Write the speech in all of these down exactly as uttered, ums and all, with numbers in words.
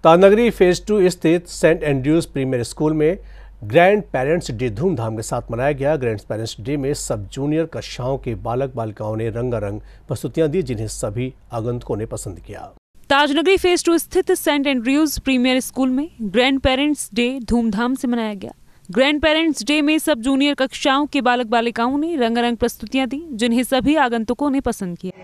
Tajnagari phase two स्थित saint Andrews premier school में grandparents day धूमधाम के साथ मनाया गया। ग्रैंड पेरेंट्स डे में सब जूनियर कक्षाओं के बालक बालिकाओं ने रंगारंग प्रस्तुतियां दी, जिन्हें सभी आगंतुकों ने पसंद किया। ताजनगरी फेज टू स्थित सेंट एंड्रयूज प्रीमियर स्कूल में ग्रैंड पेरेंट्स डे धूमधाम से मनाया गया। ग्रैंड पेरेंट्स डे में सब जूनियर कक्षाओं के बालक बालिकाओं ने रंगारंग प्रस्तुतियां दी, जिन्हें सभी आगंतुकों ने पसंद किया।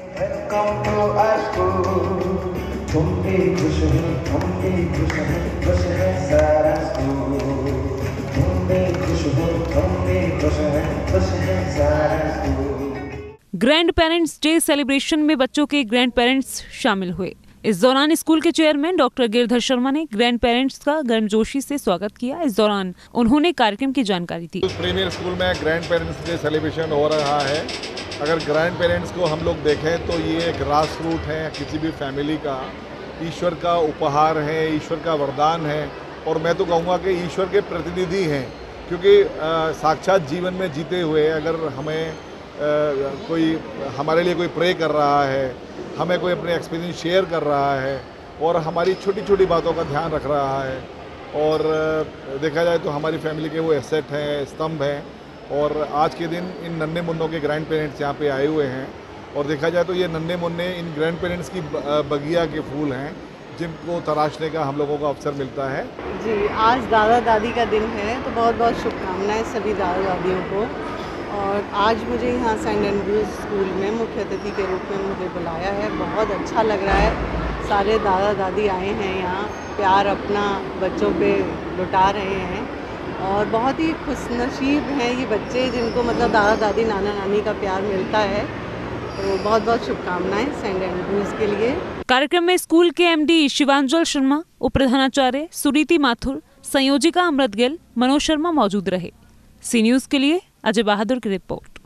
ग्रैंड पेरेंट्स डे सेलिब्रेशन में बच्चों के ग्रैंड पेरेंट्स शामिल हुए। इस दौरान स्कूल के चेयरमैन डॉक्टर गिरधर शर्मा ने ग्रैंड पेरेंट्स का गर्मजोशी से स्वागत किया। इस दौरान उन्होंने कार्यक्रम की जानकारी दी। प्रीमियर स्कूल में ग्रैंड पेरेंट्स डे सेलिब्रेशन हो रहा है। अगर ग्रैंड पेरेंट्स को हम लोग देखें तो ये एक ग्रास रूट है किसी भी फैमिली का, ईश्वर का उपहार है, ईश्वर का वरदान है, और मैं तो कहूँगा कि ईश्वर के प्रतिनिधि हैं, क्योंकि साक्षात जीवन में जीते हुए अगर हमें आ, कोई हमारे लिए कोई प्रे कर रहा है, हमें कोई अपने एक्सपीरियंस शेयर कर रहा है और हमारी छोटी छोटी बातों का ध्यान रख रहा है, और देखा जाए तो हमारी फैमिली के वो एसेट हैं, स्तंभ हैं। और आज के दिन इन नन्हे मुन्नों के ग्रैंड पेरेंट्स यहाँ पे आए हुए हैं, और देखा जाए तो ये नन्हे मुन्ने इन ग्रैंड पेरेंट्स की बगिया के फूल हैं, जिनको तराशने का हम लोगों को अवसर मिलता है। जी, आज दादा दादी का दिन है, तो बहुत बहुत शुभकामनाएं सभी दादा दादियों को। और आज मुझे यहाँ सेंट एंड्रयूज स्कूल में मुख्य अतिथि के रूप में मुझे बुलाया है। बहुत अच्छा लग रहा है, सारे दादा दादी आए हैं यहाँ, प्यार अपना बच्चों पे लुटा रहे हैं, और बहुत ही खुशनसीब हैं ये बच्चे जिनको मतलब दादा दादी नाना नानी का प्यार मिलता है। तो बहुत बहुत शुभकामनाएं सेंट एंड्रयूज के लिए। कार्यक्रम में स्कूल के एमडी शिवांजल शर्मा, उप प्रधानाचार्य सुरीति माथुर, संयोजिका अमृत गिल, मनोज शर्मा मौजूद रहे। सी न्यूज़ के लिए अजय बहादुर की रिपोर्ट।